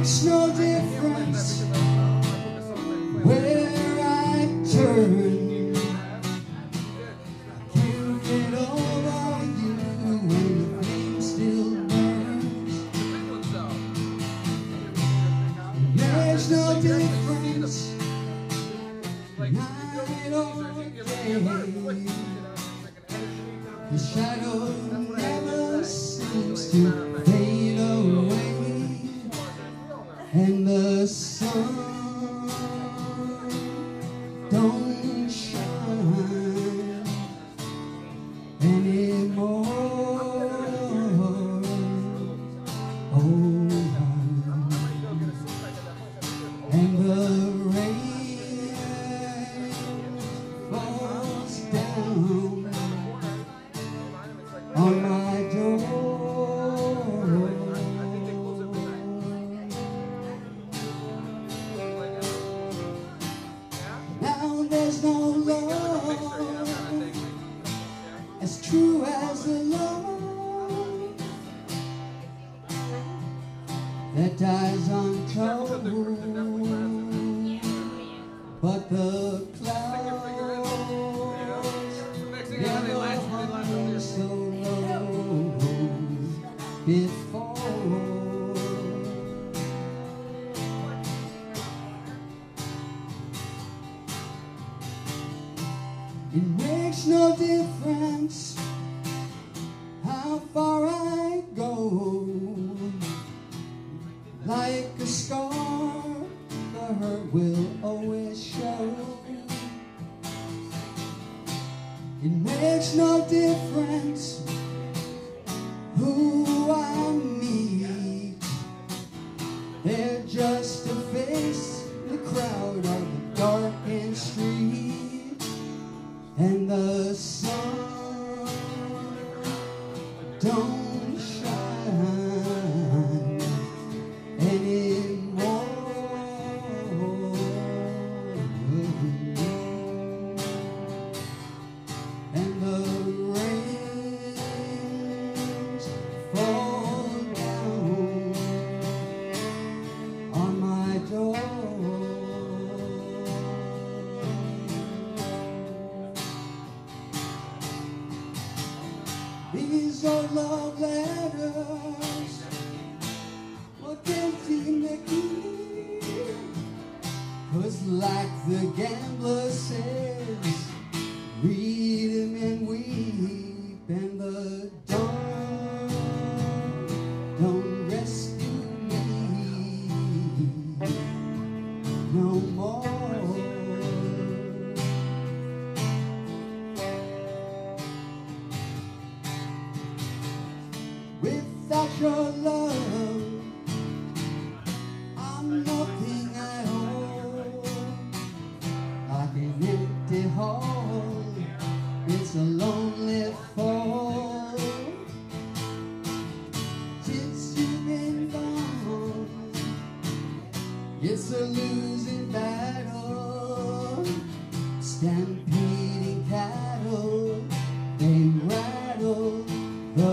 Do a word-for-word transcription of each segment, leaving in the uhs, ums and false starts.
makes no difference where I turn. Can't get over you when the flame still burns. There's no difference night or day. The shadow never seems to fade away, and the sun don't shine anymore. Oh, and the rain falls down on my door. Now there's no love as true as the love that dies untold, but the clouds never hung so low before. It makes no difference how far I go. Like a scar, the hurt will always show. It makes no difference who I meet. They're just a face in the crowd of the darkened street, and the sun don't shine anymore. And the rains fall down on my door. These are love letters, what empty Mickey? 'Cause like the gambler says, read him and weep, and the dawn don't rescue me no more. Without your love, I'm nothing at all. Like an empty hall, it's a lonely fall. Since you've been gone, it's a losing battle. Stampeding cattle, they rattle the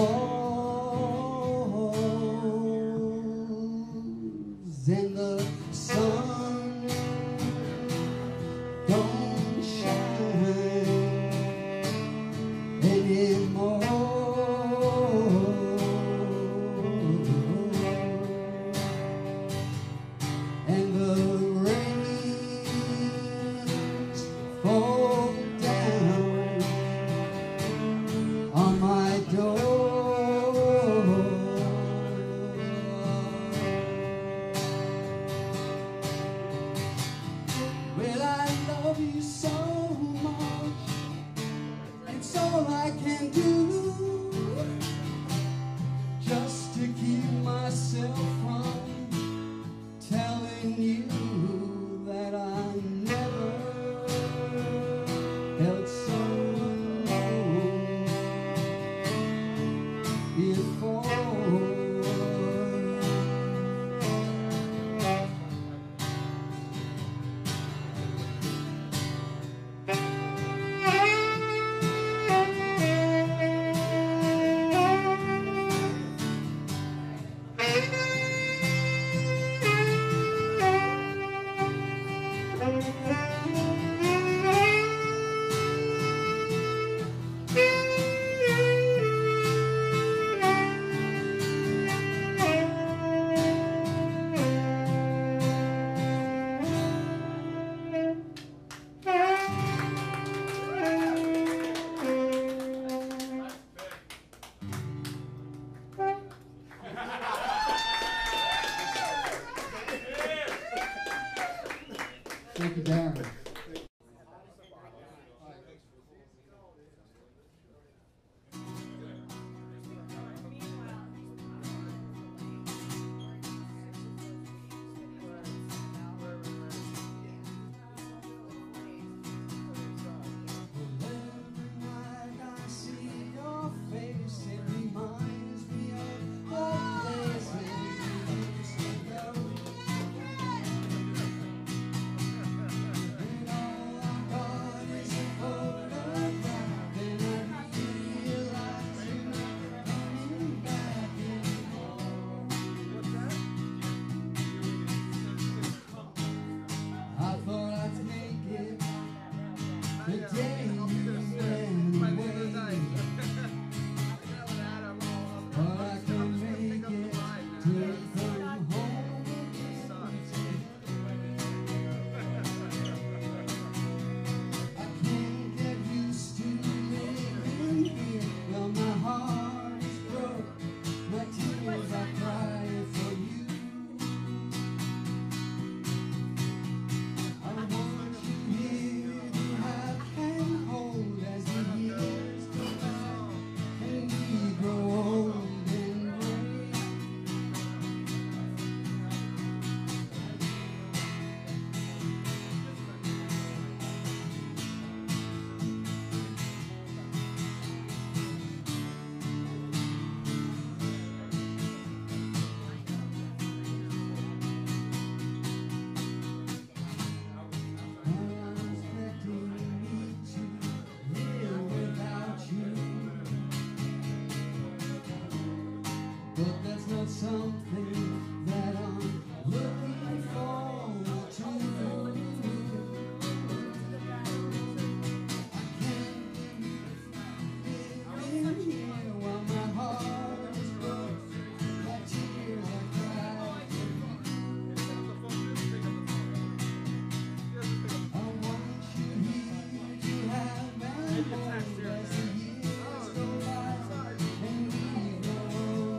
walls, and the sun don't shine anymore. And the rains fall Thank you, Darren. But that's not something that I'm looking forward to. I can't live in here while my heart is broke. My tears I cry. I want you here to have my home as the years go by and we grow.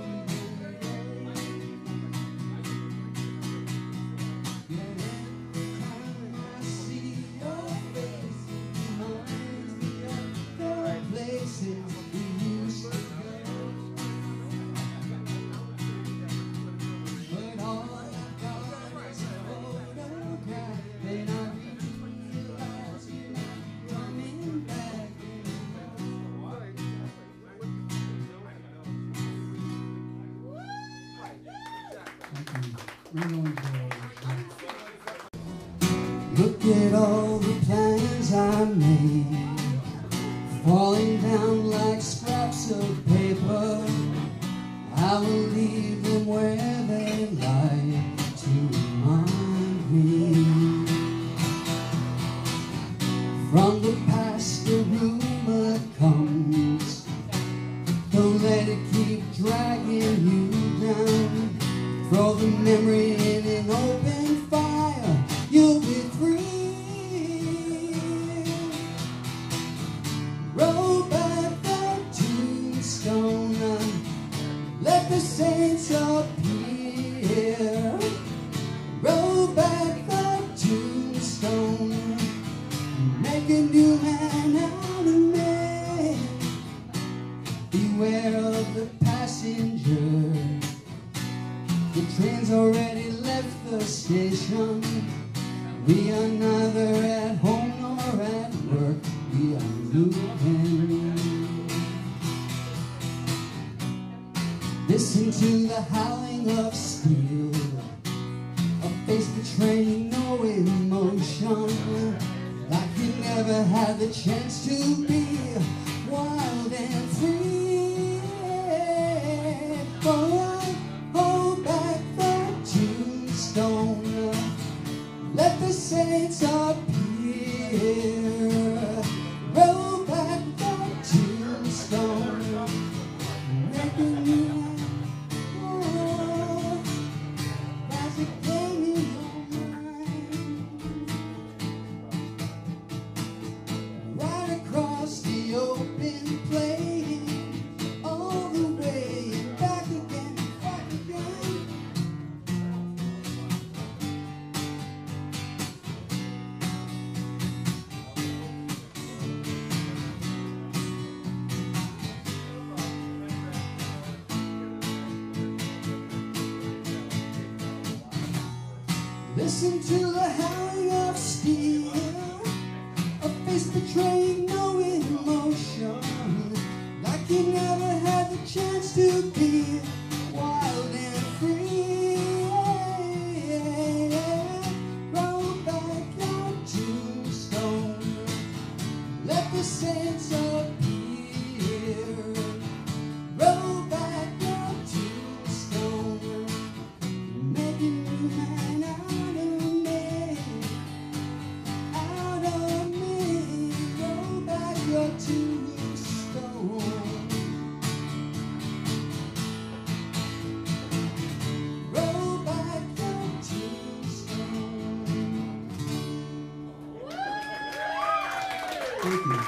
Look at all the plans I made, falling down like scraps of paper. I will leave them where they lie to remind me. From the past the rumor comes, don't let it keep dragging you down. Throw the memory in an open fire, you'll be free. Roll back the tombstone, let the saints appear. Roll back the tombstone, make a new man out of me. Beware of the passenger, the train's already left the station. We are neither at home nor at work, we are moving. Listen to the howling of steel, a face betraying no emotion, like you never had the chance to be wild and free. Oh, hold back the tombstone, let the saints appear. Roll back the tombstone, make a new life. As it came in your mind, right across the open plain, all the way and back again, back again. Listen to the howling of steel, a face betraying no emotion, like you never had the chance to be wild and free. Roll back your tombstone, let the saints appear. Roll back your tombstone, make a new man out of me, out of me. Roll back your tombstone. Roll back your tombstone. Thank you.